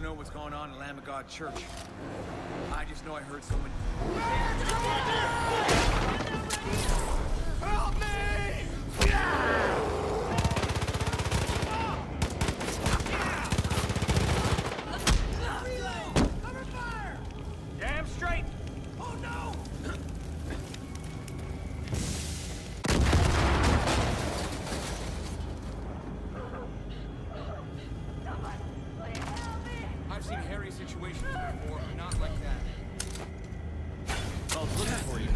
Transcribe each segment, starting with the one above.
know what's going on in Lamb of God Church. I just know I heard someone... Help me! Cover fire! Damn straight! Oh no! I've seen hairy situations before, but not like that. I was looking for you.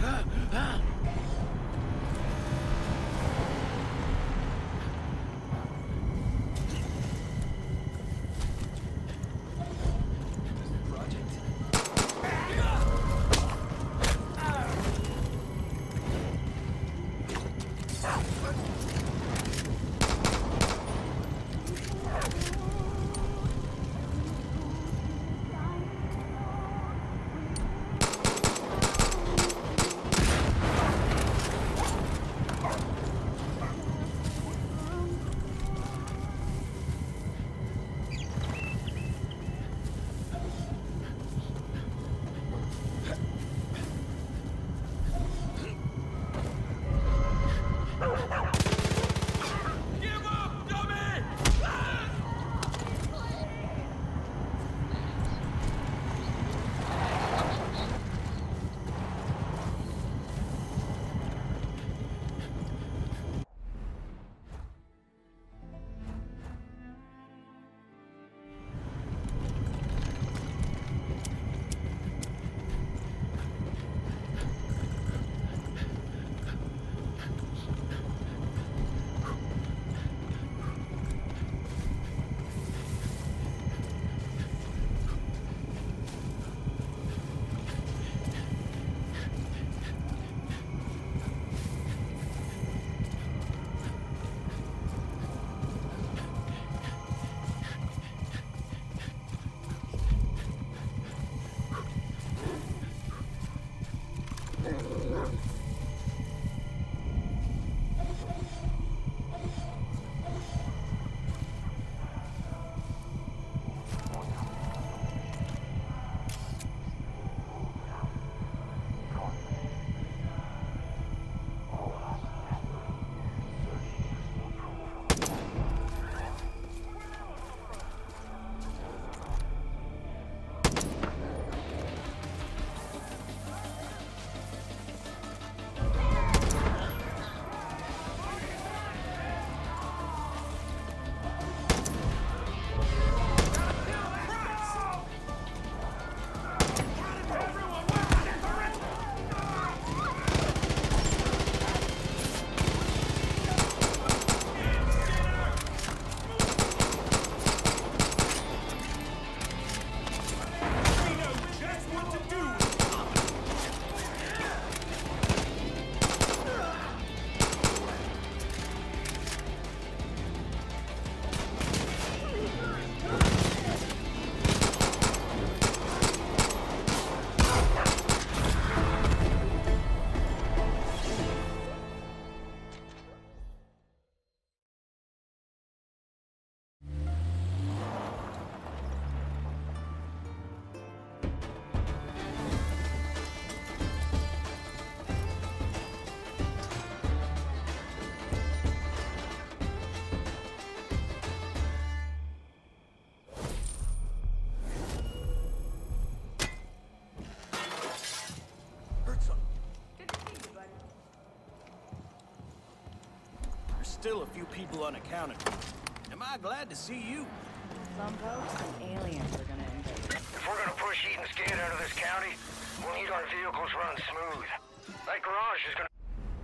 Still a few people unaccounted for. Am I glad to see you? Some folks and aliens are gonna invade. If we're gonna push Eaton's Gate out of this county, we'll need our vehicles run smooth. That garage is gonna...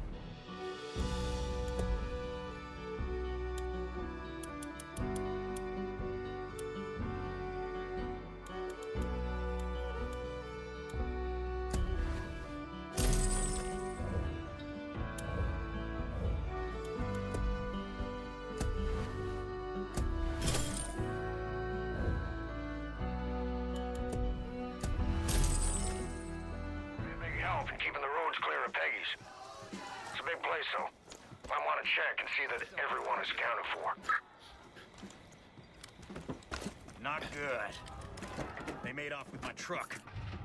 help in keeping the roads clear of Peggy's. It's a big place, though. I want to check and see that everyone is accounted for. Not good. They made off with my truck.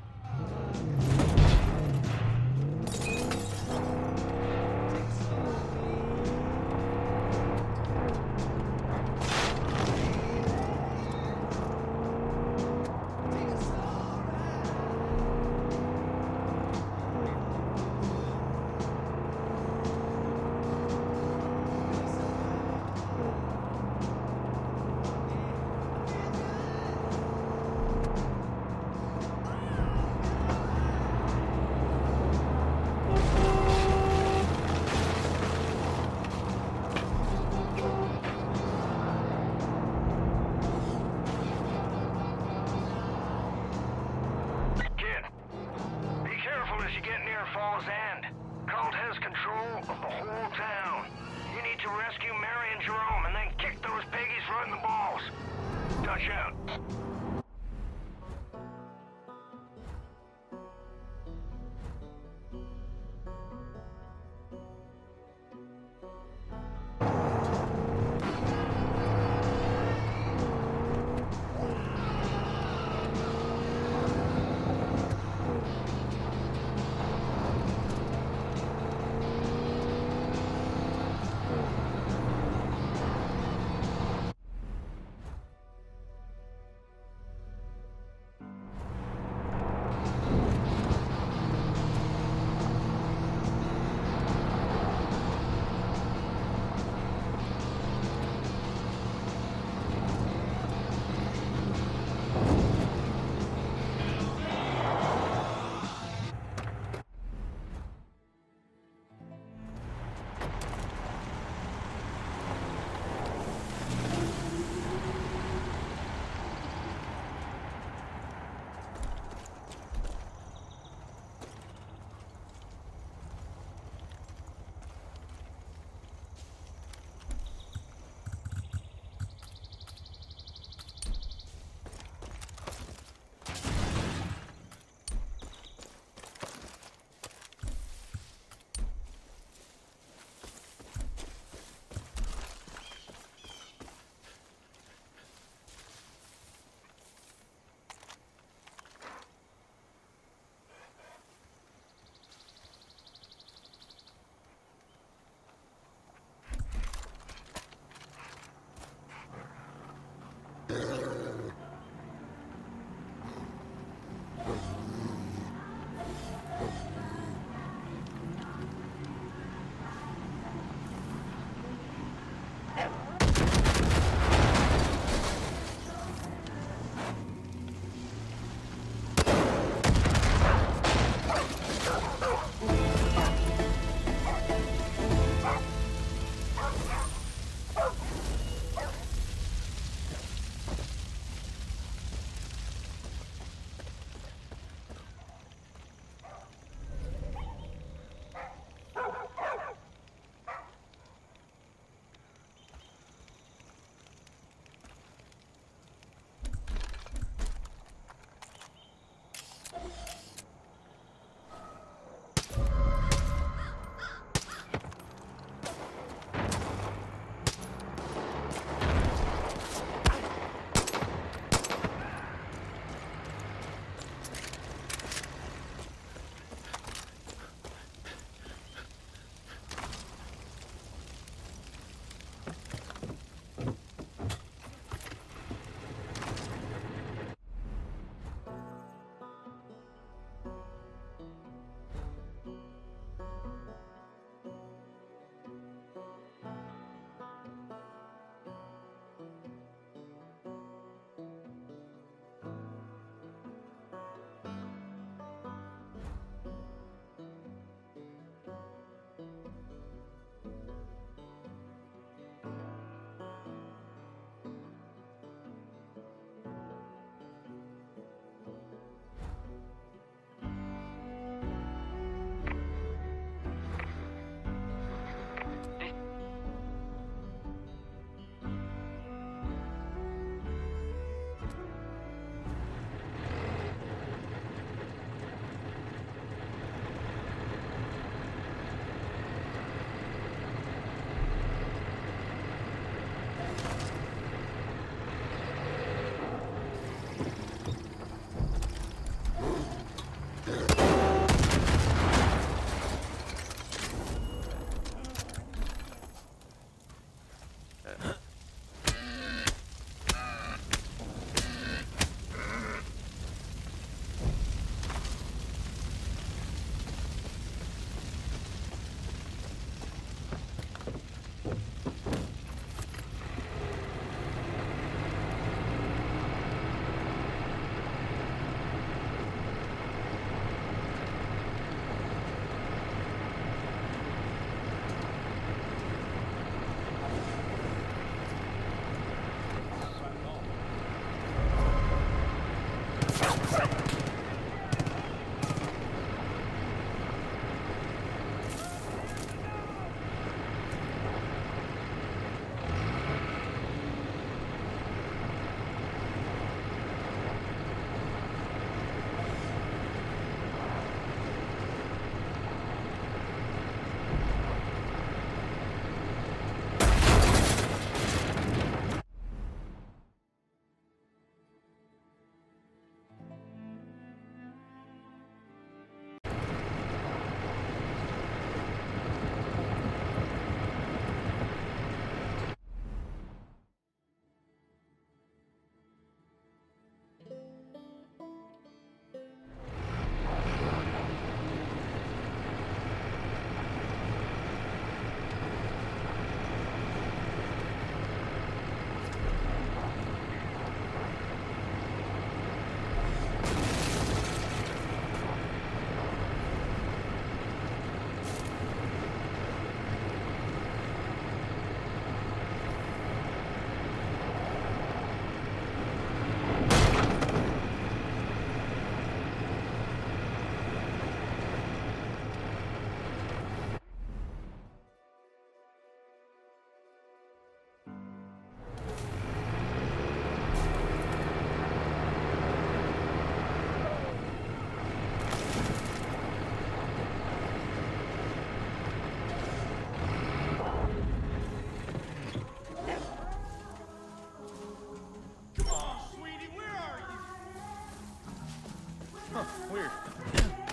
Falls End. Cult has control of the whole town. You need to rescue Mary and Jerome and then kick those piggies right in the balls. Touch out.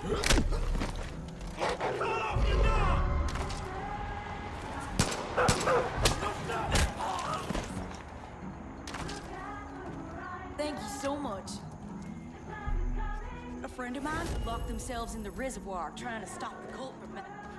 Thank you so much. A friend of mine locked themselves in the reservoir trying to stop the cult from...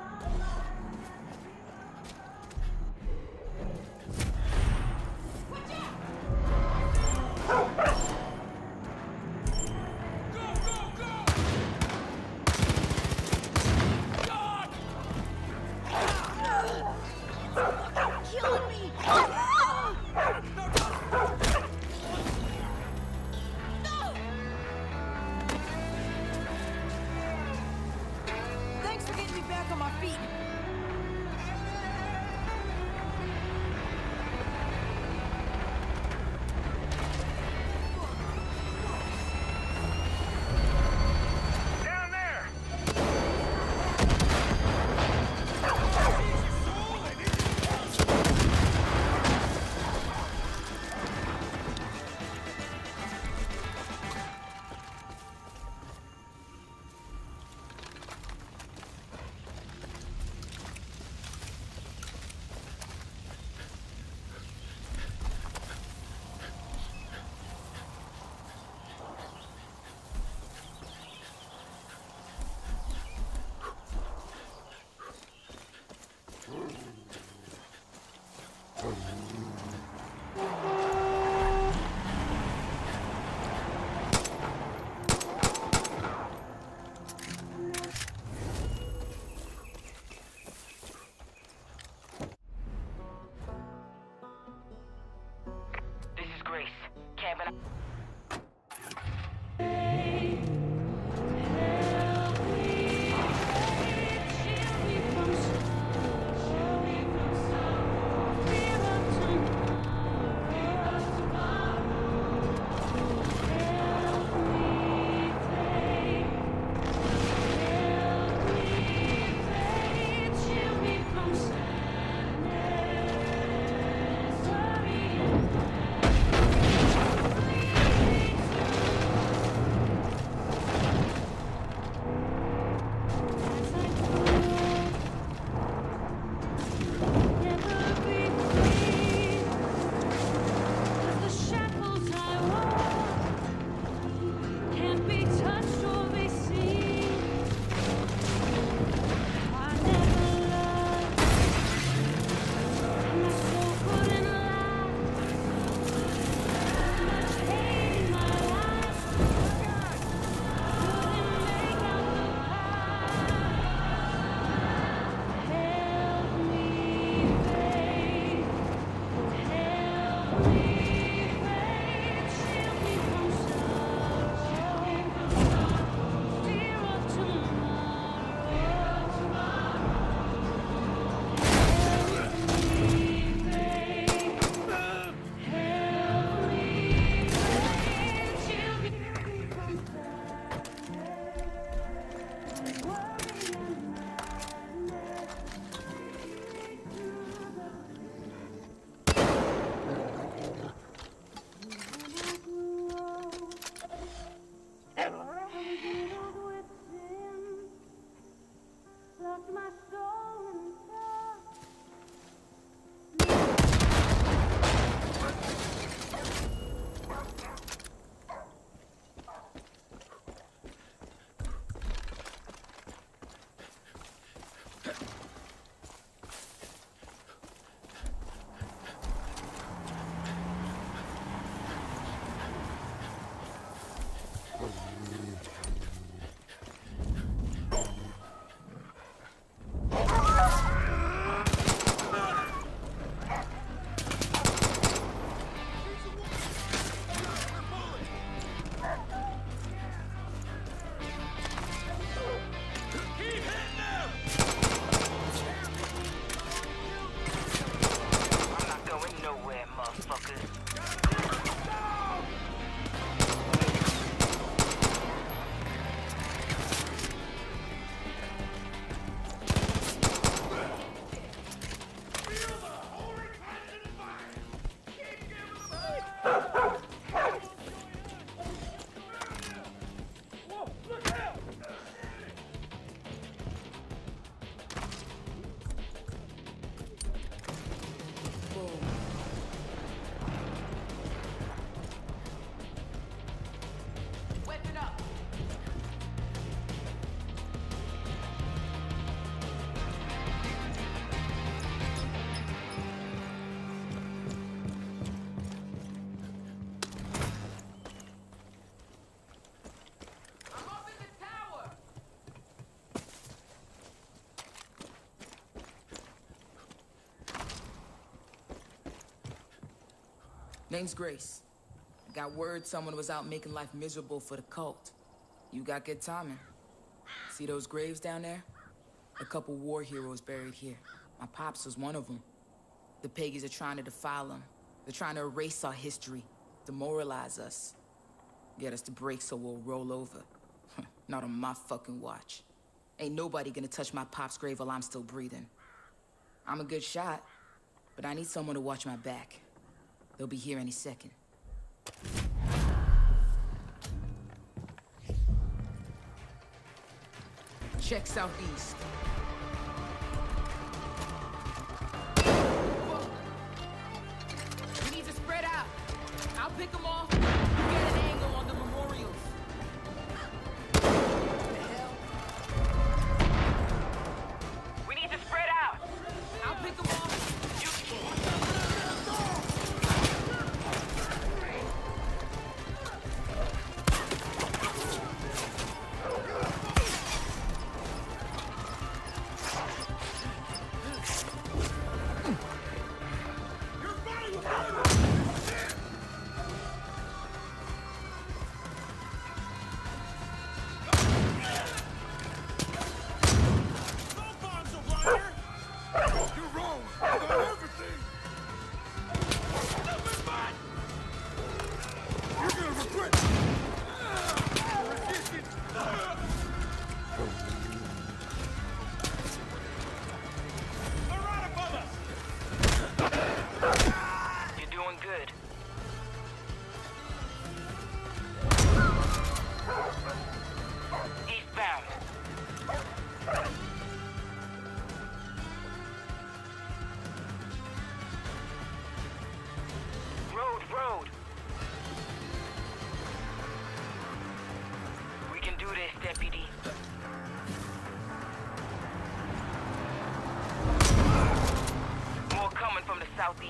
Killing me! Thanks for getting me back on my feet. Down there! Name's Grace. I got word someone was out making life miserable for the cult. You got good timing. See those graves down there? A couple war heroes buried here. My pops was one of them. The Peggies are trying to defile them. They're trying to erase our history, demoralize us. Get us to break so we'll roll over. Not on my fucking watch. Ain't nobody gonna touch my pop's grave while I'm still breathing. I'm a good shot, but I need someone to watch my back. They'll be here any second. Check southeast. We need to spread out. I'll pick them off. Get an angle on the memorials. What the hell? We need to spread out. I'll pick them off. Road. We can do this, Deputy. More coming from the southeast.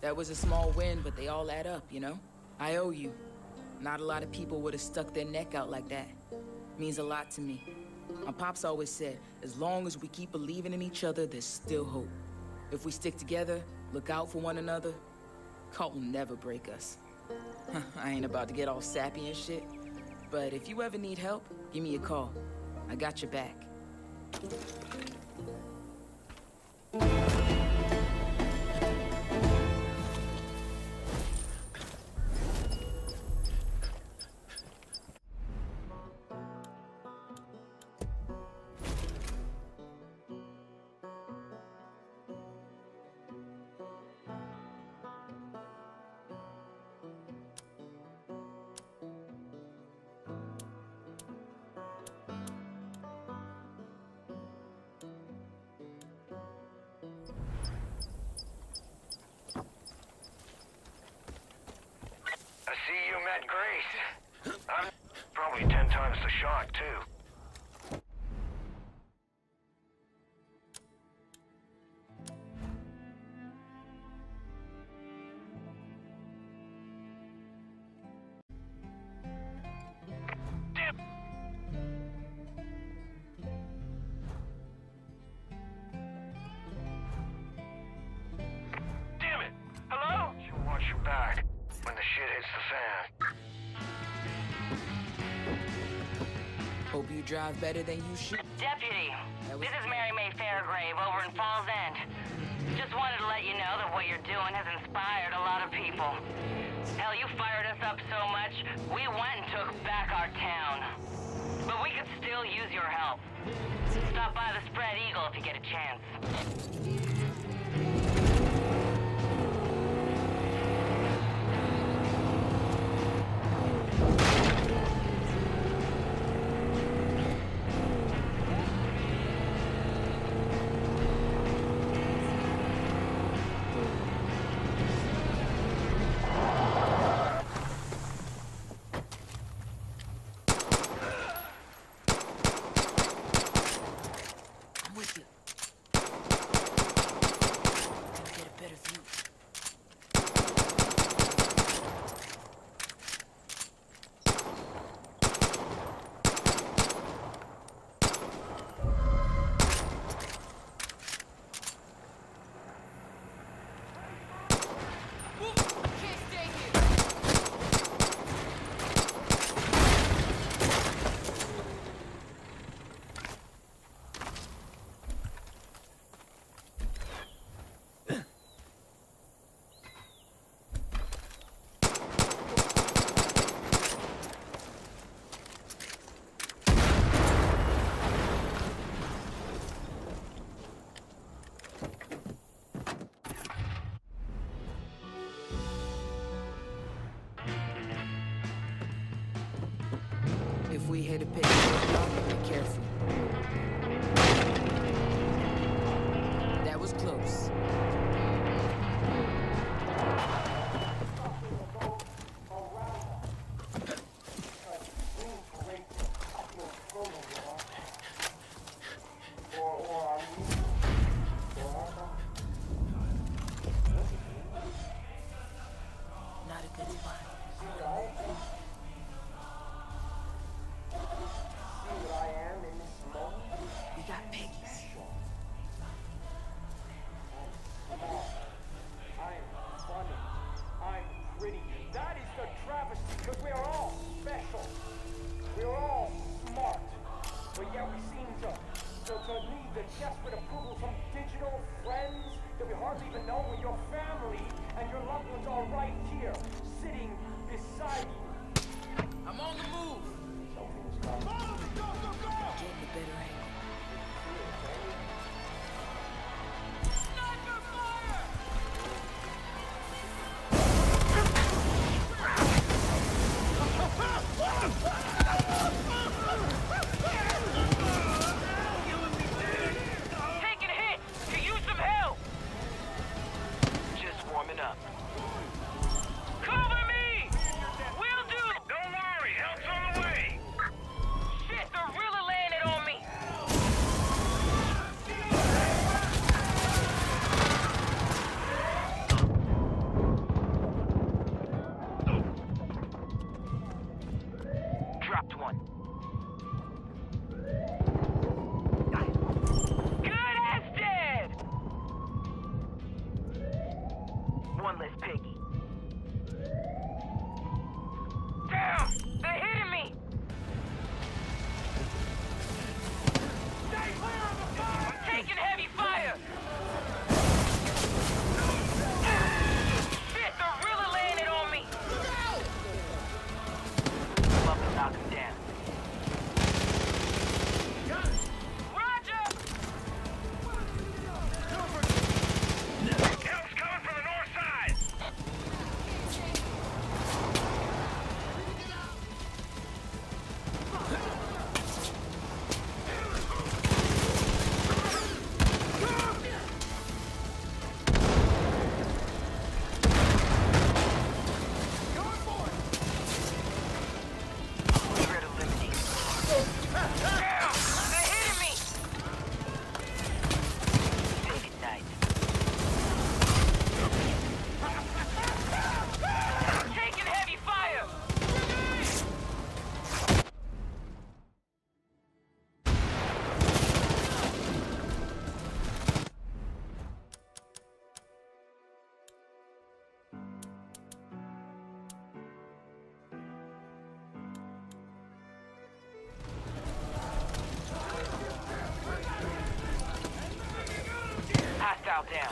That was a small win, but they all add up, you know? I owe you. Not a lot of people would have stuck their neck out like that. Means a lot to me. My pops always said, as long as we keep believing in each other, there's still hope. If we stick together, look out for one another, Cult will never break us. I ain't about to get all sappy and shit, but if you ever need help, give me a call. I got your back. Grace. I'm probably 10 times the shock, too. Damn it! Hello? You watch your back when the shit hits the fan. Hope you drive better than you should. Deputy, this is Mary May Fairgrave over in Falls End. Just wanted to let you know that what you're doing has inspired a lot of people. Hell, you fired us up so much, we went and took back our town. But we could still use your help. Stop by the Spread Eagle if you get a chance. If we hit a pit, be careful. That was close. Not a good spot. We got piggies. I'm funny. I'm pretty. That is the travesty, because we are all special. We are all smart. But yet we seem to need the desperate approval from digital friends that we hardly even know when your family and your loved ones are right here, sitting beside you. I'm on the move. Something's coming. Getting a better angle. Sniper fire! Taking a hit! Could use some help! Just warming up. Cover me! Will do! Don't worry, help's on the way. Marked one. Good as dead! One less piggy. Damn! They're hitting me! Stay clear of the fire! I'm taking heavy fire! Shit, they're really laying it on me! Love to knock him down. Roger! Help's coming from the north side! Threat eliminated. Damn! They're hitting me! Take it night. I'm taking heavy fire! Hostile down.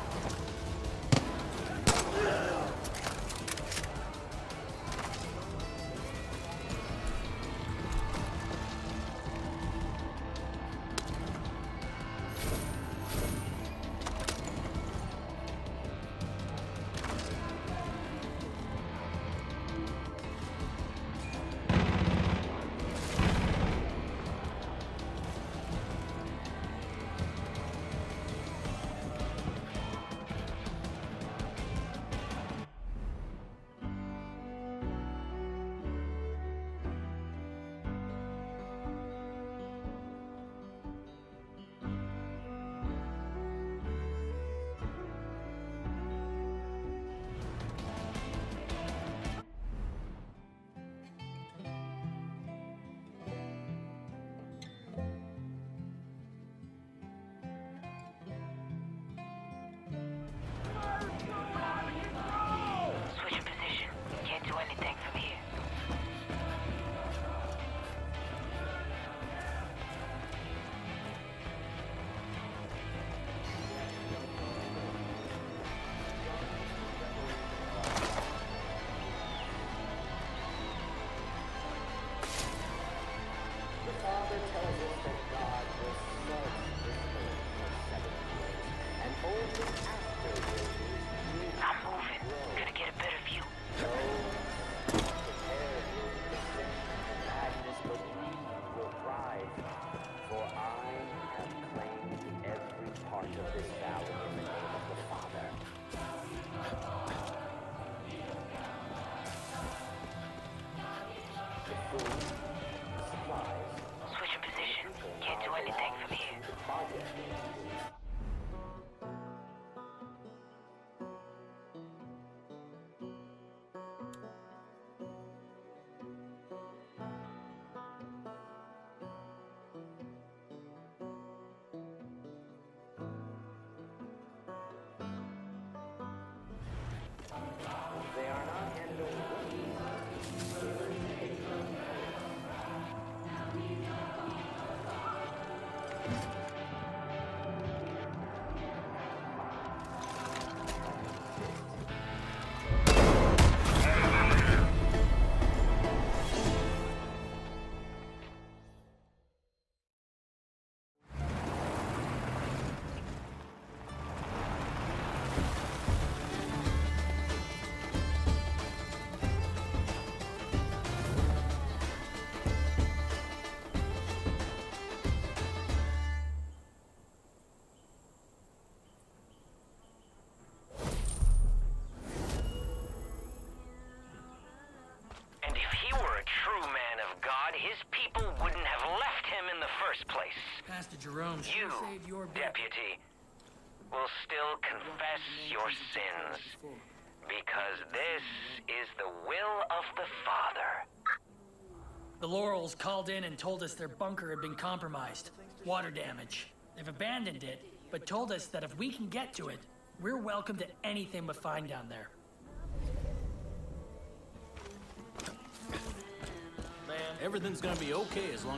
Switch position. Can't do anything from here. The Father tells us that God will serve this earth for 7 years, and only after will his I'm moving. Gonna get a better view. prepare you for sin and madness, but we will thrive. For I have claimed every part of this valley in the name of the Father. The food, the supplies, Switch position. Can't do anything from here. the project. They are not handled And if he were a true man of God, his people wouldn't have left him in the first place. Pastor Jerome, You, saved your deputy, will still confess your sins, because this is the will of the Father. The Laurels called in and told us their bunker had been compromised. Water damage. They've abandoned it, but told us that if we can get to it, we're welcome to anything we find down there. Man, everything's gonna be okay as long...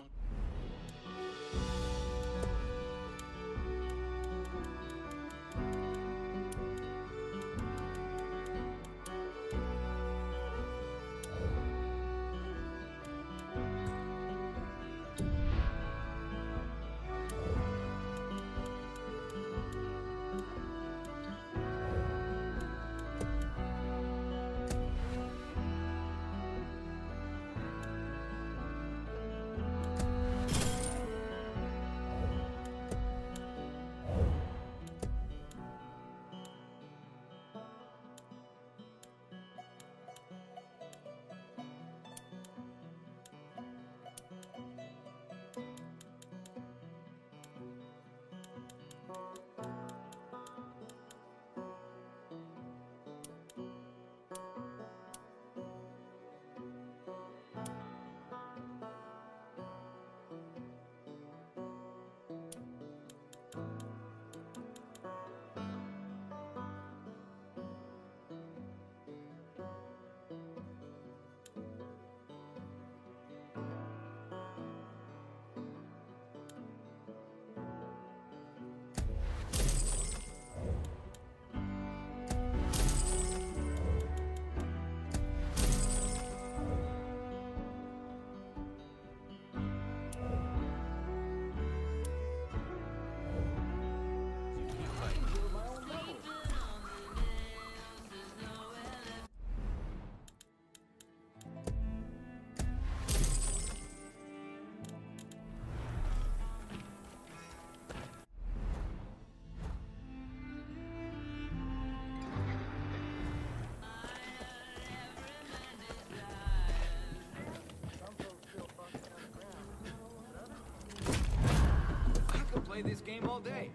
Play this game all day.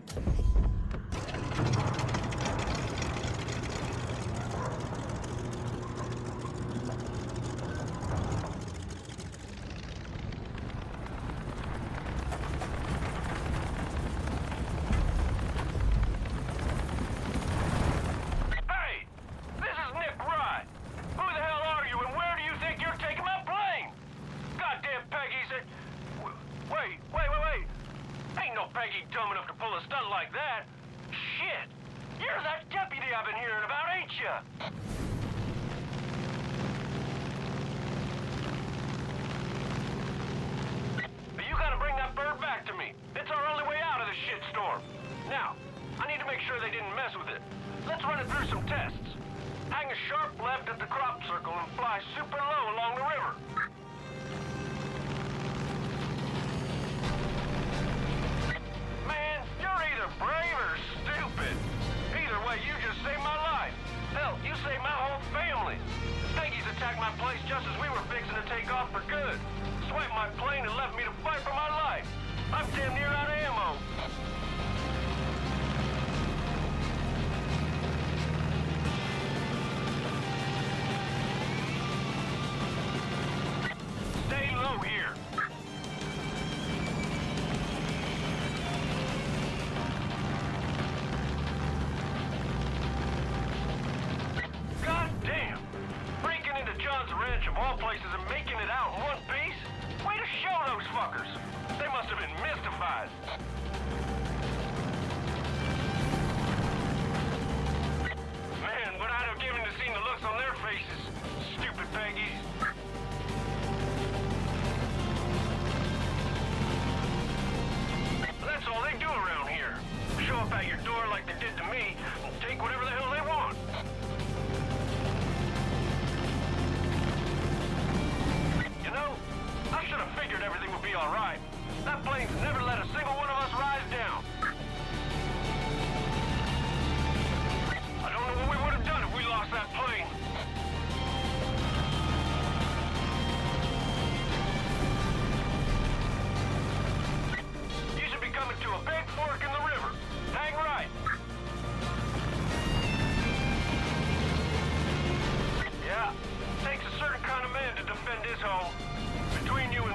Yeah, takes a certain kind of man to defend his home. Between you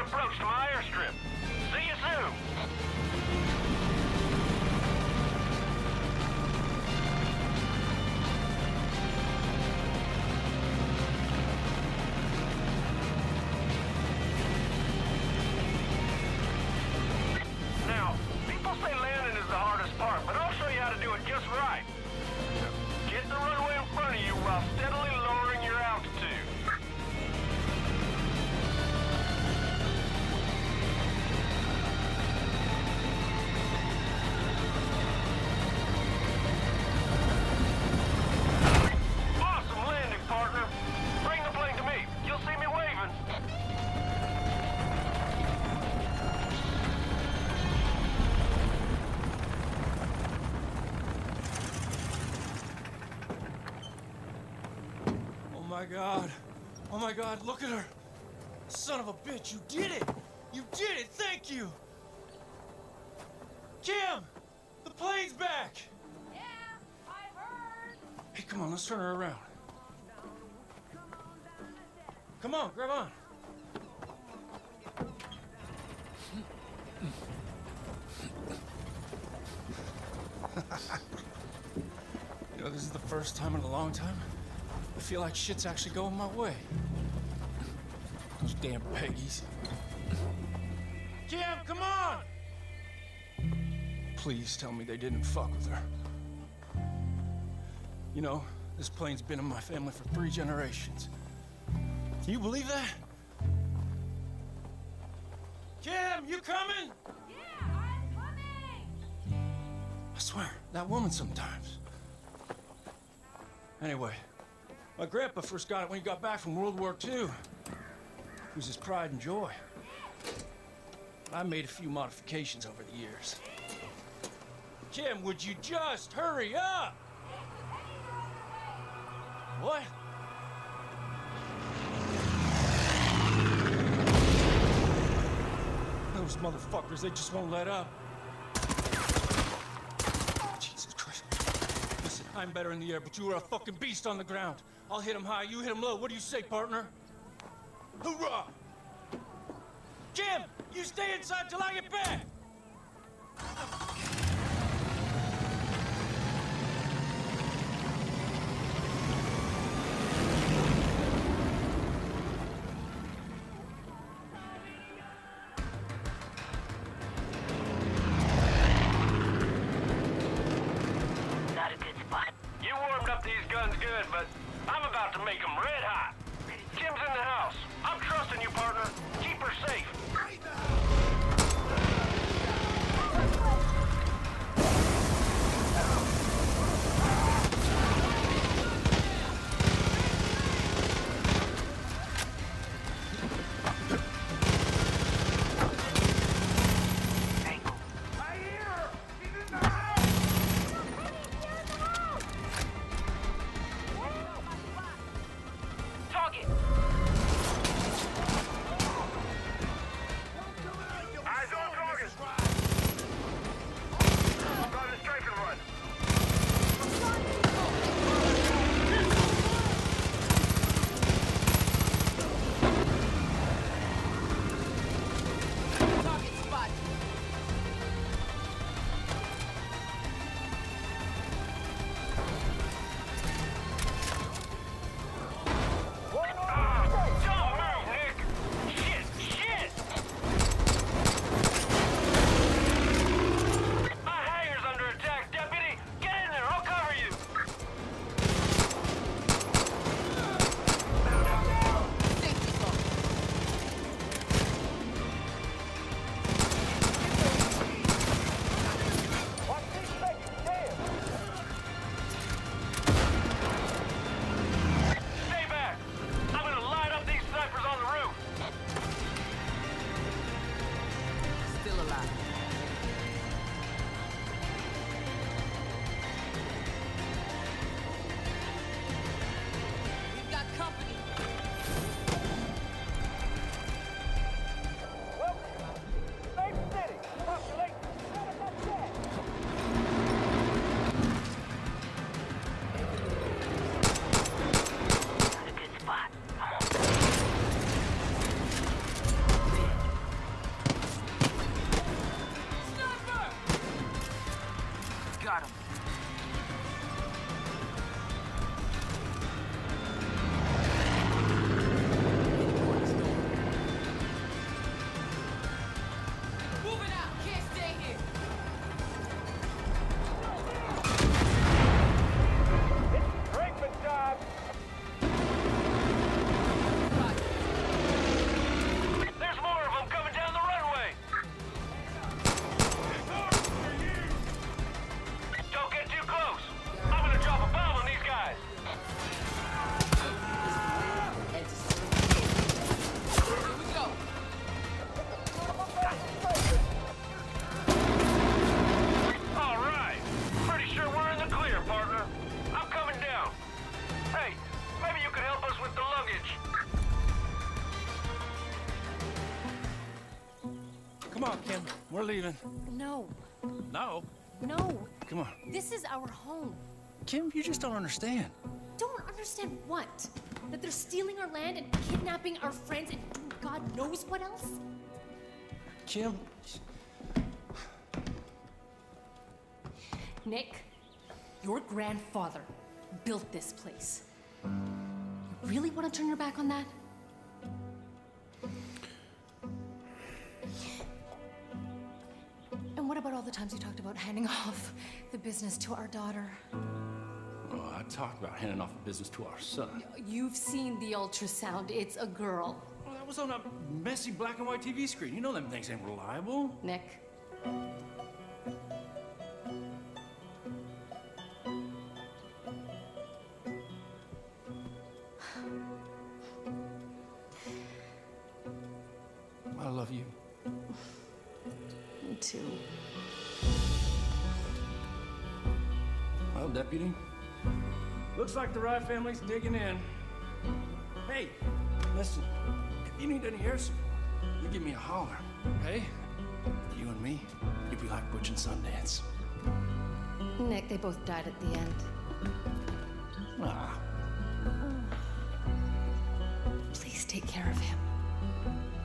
approach to my airstrip. See you soon. Now, people say landing is the hardest part, but I'll show you how to do it just right. Get the runway in front of you while steadily lowering your altitude. Awesome landing, partner. Bring the plane to me. You'll see me waving. Oh my God, look at her. Son of a bitch, you did it. You did it, thank you. Kim, the plane's back. Yeah, I heard. Hey, come on, let's turn her around. Come on, grab on. You know, this is the first time in a long time I feel like shit's actually going my way. Those damn Peggies. Kim, come on! Please tell me they didn't fuck with her. You know, this plane's been in my family for 3 generations. Can you believe that? Kim, you coming? Yeah, I'm coming. I swear, that woman sometimes. Anyway, my grandpa first got it when he got back from World War II. It was his pride and joy. I made a few modifications over the years. Kim, would you just hurry up? What? Those motherfuckers, they just won't let up. Jesus Christ. Listen, I'm better in the air, but you are a fucking beast on the ground. I'll hit him high, you hit him low. What do you say, partner? Hoorah! Jim, you stay inside till I get back! Not a good spot. You warmed up these guns good, but I'm about to make them red hot. Kim's in the house. I'm trusting you, partner. Keep her safe. Come on, Kim. We're leaving. No. No. No. Come on. This is our home. Kim, you just don't understand. Don't understand what? That they're stealing our land and kidnapping our friends and doing God knows what else? Kim. Nick, your grandfather built this place. You really want to turn your back on that? And what about all the times you talked about handing off the business to our daughter? Well, I talked about handing off the business to our son. You've seen the ultrasound. It's a girl. Well, that was on a messy black and white TV screen. You know them things ain't reliable. Nick. I love you. Me too. Well, Deputy, looks like the Rye family's digging in. Hey, listen, if you need any air support, you give me a holler, okay? You and me, you'd be like Butch and Sundance. Nick, they both died at the end. Ah. Please take care of him.